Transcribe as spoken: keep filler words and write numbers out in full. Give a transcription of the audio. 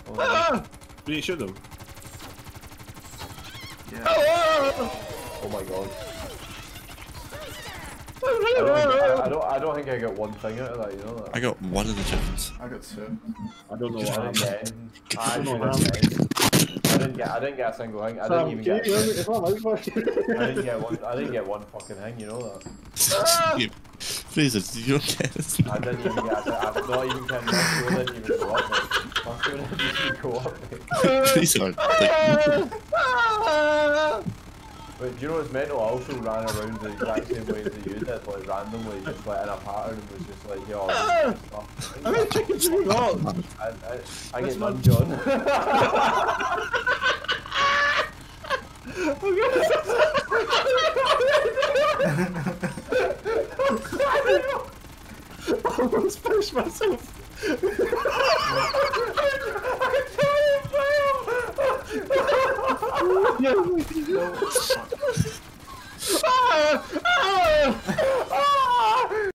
Oh, Ah! We didn't shoot them. yeah. Oh my god. I don't, think, I, I don't. I don't think I got one thing out of that. You know that. I got one of the chickens. I got two. I don't know I what didn't happened. get. I don't know actually what didn't get. I didn't get. I didn't get a single thing. I didn't even get. It's not like that. I didn't get one. I didn't get one fucking thing. You know that. You- Fraser, you don't get this. I didn't even get. I, I'm not even kidding. My school didn't even go up. Mate. My school didn't even go up. Mate. Fraser, like, But do you know what's mental? I also ran around the exact same way that you did, like randomly, just like in a pattern, and was just like, yo, this is stuff. How many chickens have you got? I, I, I get none, John. I almost pushed myself. I